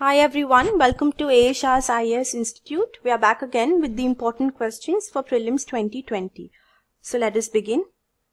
Hi everyone, welcome to Shah's IAS Institute. We are back again with the important questions for Prelims 2020. So let us begin.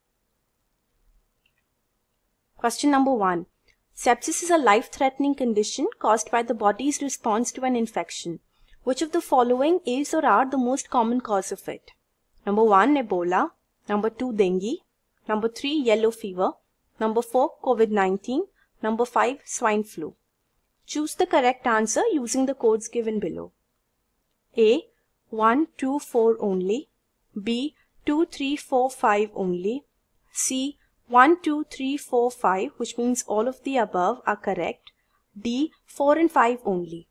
Question number 1. Sepsis is a life-threatening condition caused by the body's response to an infection. Which of the following is or are the most common cause of it? Number 1, Ebola. Number 2, dengue. Number 3, yellow fever. Number 4, COVID-19. Number 5, swine flu. Choose the correct answer using the codes given below. A. 1, 2, 4 only. B. 2, 3, 4, 5 only. C. 1, 2, 3, 4, 5, which means all of the above are correct. D. 4 and 5 only.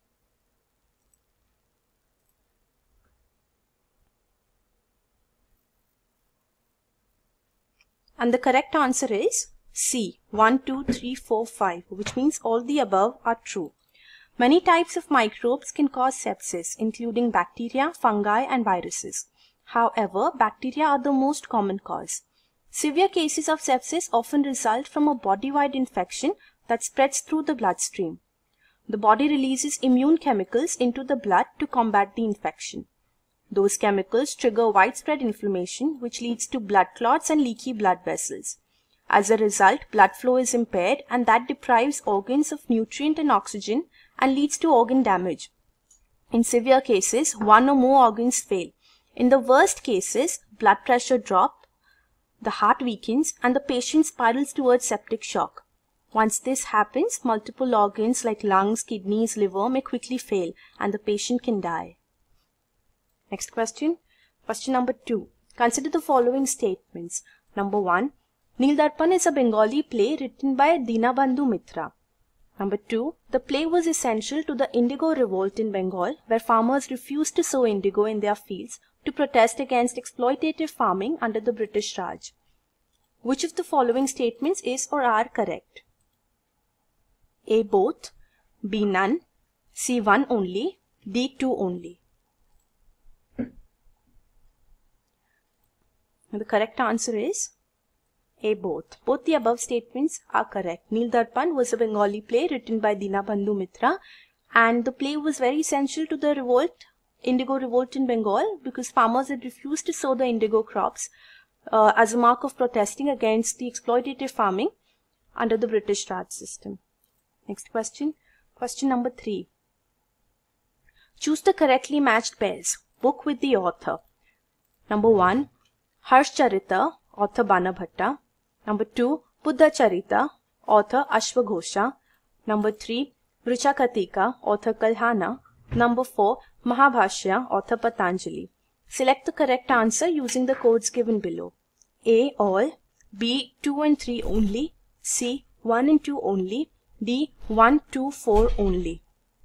And the correct answer is C. 1, 2, 3, 4, 5, which means all the above are true. Many types of microbes can cause sepsis, including bacteria, fungi, and viruses. However, bacteria are the most common cause. Severe cases of sepsis often result from a body-wide infection that spreads through the bloodstream. The body releases immune chemicals into the blood to combat the infection. Those chemicals trigger widespread inflammation, which leads to blood clots and leaky blood vessels. As a result, blood flow is impaired and that deprives organs of nutrient and oxygen and leads to organ damage. In severe cases, one or more organs fail. In the worst cases, blood pressure drops, the heart weakens, and the patient spirals towards septic shock. Once this happens, multiple organs like lungs, kidneys, liver may quickly fail and the patient can die. Next question. Question number 2. Consider the following statements. Number 1. Neel Darpan is a Bengali play written by Dinabandhu Mitra. Number 2. The play was essential to the indigo revolt in Bengal, where farmers refused to sow indigo in their fields to protest against exploitative farming under the British Raj. Which of the following statements is or are correct? A. Both. B. None. C. One only. D. Two only. And the correct answer is A. Both. Both the above statements are correct. Neel Darpan was a Bengali play written by Dinabandhu Mitra, and the play was very essential to the indigo revolt in Bengal, because farmers had refused to sow the indigo crops as a mark of protesting against the exploitative farming under the British Raj system. Next question. Question number 3. Choose the correctly matched pairs. Book with the author. Number 1. Harsh Charita, author Bana Bhatta. Number 2, Buddha Charita, author Ashwaghosha. Number 3, Vrichakatika, author Kalhana. Number 4, Mahabhashya, author Patanjali. Select the correct answer using the codes given below. A. All. B. 2 and 3 only. C. 1 and 2 only. D. 1, 2, 4 only.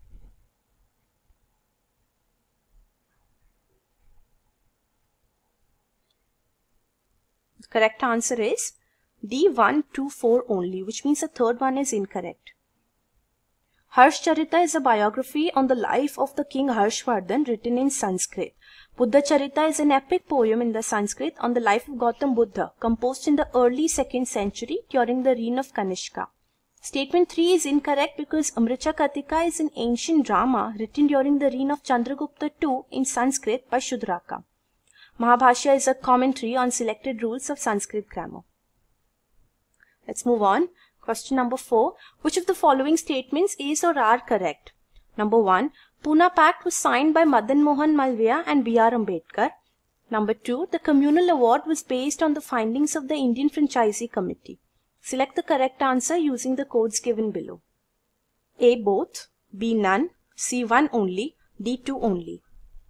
The correct answer is D. 1, 2, 4 only, which means the third one is incorrect. Harsh Charita is a biography on the life of the King Harshvardhan written in Sanskrit. Buddha Charita is an epic poem in the Sanskrit on the life of Gautam Buddha, composed in the early 2nd century during the reign of Kanishka. Statement 3 is incorrect because Vrichakatika is an ancient drama written during the reign of Chandragupta II in Sanskrit by Shudraka. Mahabhashya is a commentary on selected rules of Sanskrit grammar. Let's move on. Question number 4. Which of the following statements is or are correct? Number 1. Pune Pact was signed by Madan Mohan Malviya and B.R. Ambedkar. Number 2. The communal award was based on the findings of the Indian Franchisee Committee. Select the correct answer using the codes given below. A. Both. B. None. C. One only. D. Two only.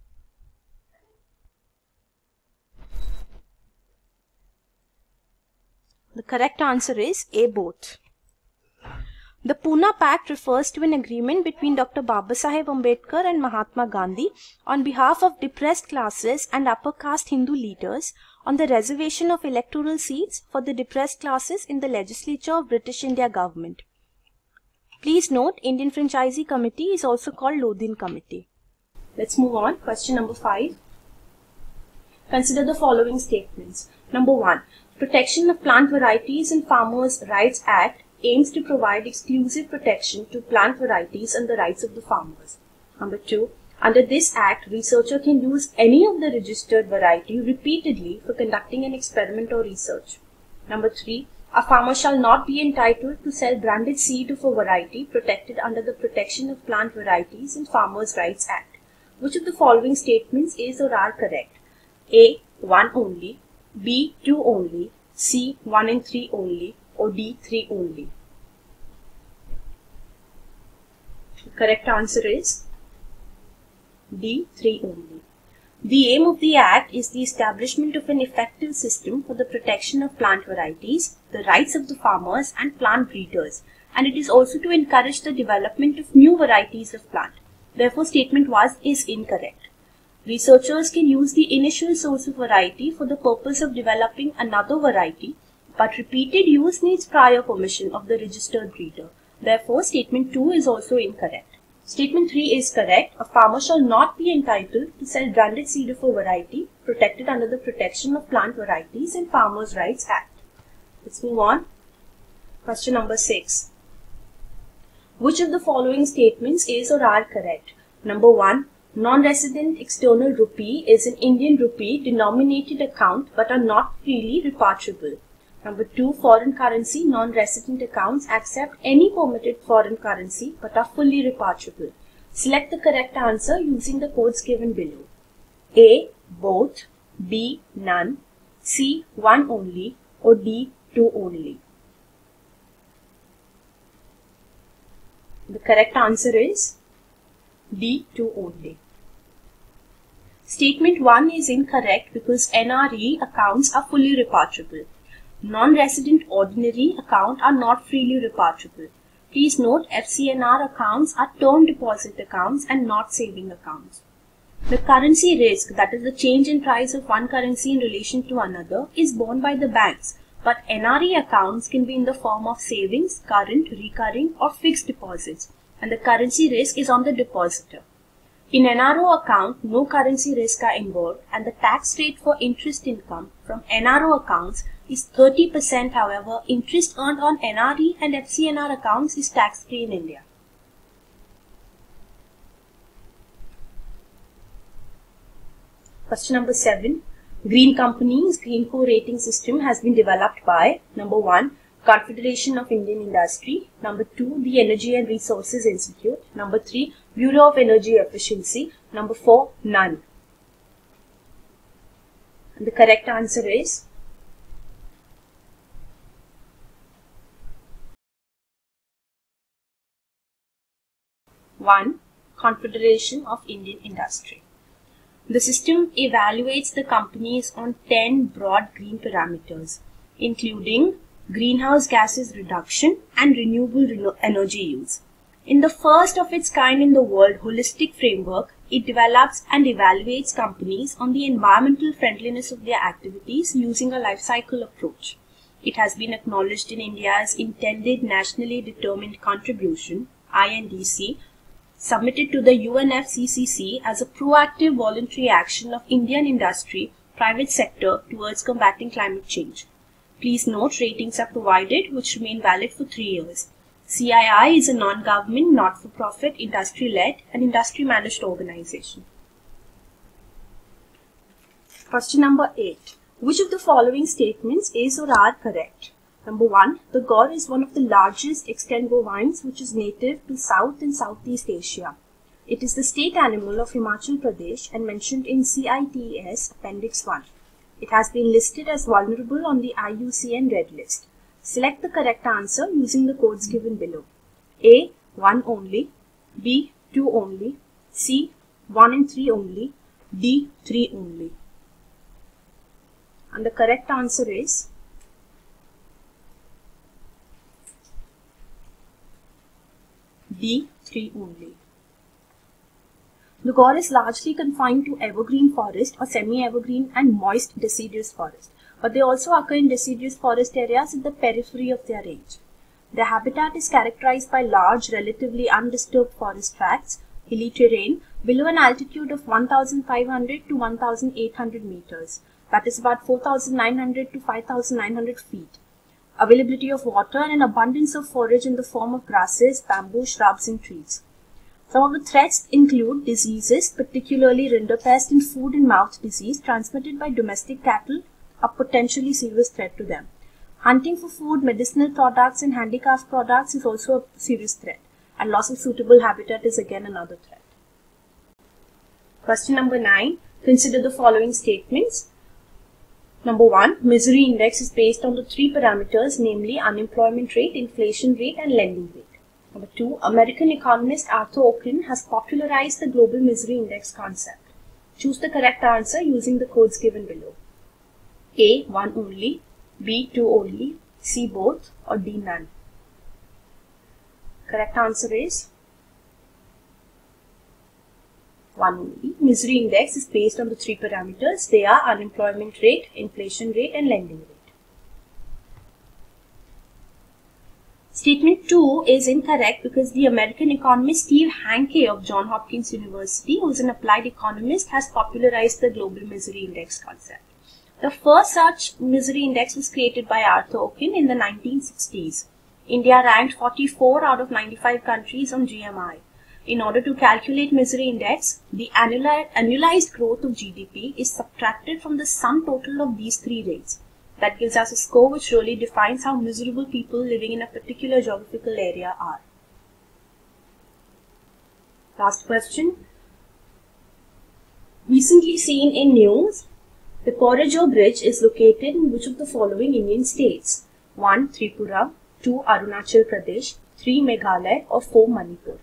The correct answer is A. Both. The Pune Pact refers to an agreement between Dr. Babasaheb Ambedkar and Mahatma Gandhi on behalf of depressed classes and upper caste Hindu leaders on the reservation of electoral seats for the depressed classes in the legislature of British India government. Please note, Indian Franchisee Committee is also called Lodin Committee. Let's move on. Question number 5. Consider the following statements. Number 1. Protection of Plant Varieties and Farmers' Rights Act aims to provide exclusive protection to plant varieties and the rights of the farmers. Number 2. Under this Act, researcher can use any of the registered variety repeatedly for conducting an experiment or research. Number 3. A farmer shall not be entitled to sell branded seed of a variety protected under the Protection of Plant Varieties and Farmers' Rights Act. Which of the following statements is or are correct? A. 1 only, B. 2 only, C. 1 and 3 only, or D. 3 only. The correct answer is D. 3 only. The aim of the Act is the establishment of an effective system for the protection of plant varieties, the rights of the farmers and plant breeders, and it is also to encourage the development of new varieties of plant. Therefore, statement 1 is incorrect. Researchers can use the initial source of variety for the purpose of developing another variety, but repeated use needs prior permission of the registered breeder. Therefore, statement 2 is also incorrect. Statement 3 is correct. A farmer shall not be entitled to sell branded seed of a variety protected under the Protection of Plant Varieties and Farmers' Rights Act. Let's move on. Question number 6. Which of the following statements is or are correct? Number 1. Non-resident external rupee is an Indian rupee denominated account but are not freely repatriable. Number 2. Foreign currency non-resident accounts accept any permitted foreign currency but are fully repatriable. Select the correct answer using the codes given below. A. Both, B. None, C. 1 only, or D. 2 only. The correct answer is D. 2 only. Statement 1 is incorrect because NRE accounts are fully repatriable. Non-resident ordinary account are not freely repatriable. Please note FCNR accounts are term deposit accounts and not saving accounts. The currency risk, that is the change in price of one currency in relation to another, is borne by the banks, but NRE accounts can be in the form of savings, current, recurring or fixed deposits, and the currency risk is on the depositor. In NRO account, no currency risk are involved and the tax rate for interest income from NRO accounts is 30%. However, interest earned on NRE and FCNR accounts is tax-free in India. Question number 7. Green Company's Green Co rating system has been developed by number 1. Confederation of Indian Industry, number 2. The Energy and Resources Institute, number 3. Bureau of Energy Efficiency, number 4. None. And the correct answer is 1. Confederation of Indian Industry. The system evaluates the companies on 10 broad green parameters, including greenhouse gases reduction and renewable energy use. In the first of its kind in the world holistic framework, it develops and evaluates companies on the environmental friendliness of their activities using a life cycle approach. It has been acknowledged in India's Intended Nationally Determined Contribution, INDC, submitted to the UNFCCC as a proactive voluntary action of Indian industry, private sector towards combating climate change. Please note ratings are provided which remain valid for 3 years. CII is a non-government, not-for-profit, industry-led and industry-managed organization. Question number 8. Which of the following statements is or are correct? Number 1. The gaur is one of the largest extant bovines which is native to South and Southeast Asia. It is the state animal of Himachal Pradesh and mentioned in CITES Appendix 1. It has been listed as vulnerable on the IUCN Red List. Select the correct answer using the codes given below. A. 1 only, B. 2 only, C. 1 and 3 only, D. 3 only. And the correct answer is D. 3 only. The gaur is largely confined to evergreen forest or semi-evergreen and moist deciduous forest, but they also occur in deciduous forest areas in the periphery of their range. Their habitat is characterized by large, relatively undisturbed forest tracts, hilly terrain below an altitude of 1,500 to 1,800 meters, that is about 4,900 to 5,900 feet. availability of water, and an abundance of forage in the form of grasses, bamboo, shrubs, and trees. Some of the threats include diseases, particularly rinderpest and foot and mouth disease transmitted by domestic cattle, a potentially serious threat to them. Hunting for food, medicinal products, and handicraft products is also a serious threat, and loss of suitable habitat is again another threat. Question number 9. Consider the following statements. Number 1. Misery index is based on the 3 parameters, namely unemployment rate, inflation rate, and lending rate. Number 2. American economist Arthur Ockham has popularized the global misery index concept. Choose the correct answer using the codes given below. A. 1 only, B. 2 only, C. both, or D. none. Correct answer is 1 only. Misery index is based on the 3 parameters. They are unemployment rate, inflation rate, and lending rate. Statement 2 is incorrect because the American economist Steve Hanke of Johns Hopkins University, who is an applied economist, has popularized the global misery index concept. The first such misery index was created by Arthur Ockham in the 1960s. India ranked 44 out of 95 countries on GMI. In order to calculate misery index, the annualized growth of GDP is subtracted from the sum total of these 3 rates. That gives us a score which really defines how miserable people living in a particular geographical area are. Last question. Recently seen in news, the Corridor Bridge is located in which of the following Indian states? 1. Tripura, 2. Arunachal Pradesh, 3. Meghalaya, or 4. Manipur.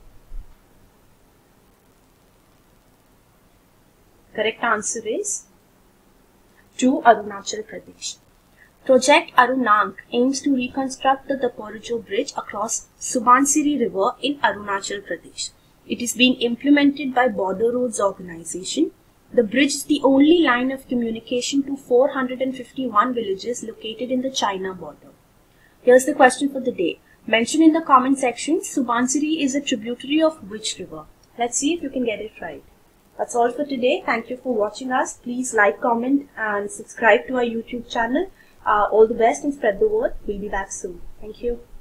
Correct answer is 2. Arunachal Pradesh. Project Arunank aims to reconstruct the Corridor Bridge across Subansiri River in Arunachal Pradesh. It is being implemented by Border Roads Organization. The bridge is the only line of communication to 451 villages located in the China border. Here's the question for the day. Mention in the comment section, Subansiri is a tributary of which river? Let's see if you can get it right. That's all for today. Thank you for watching us. Please like, comment, and subscribe to our YouTube channel. All the best and spread the word. We'll be back soon. Thank you.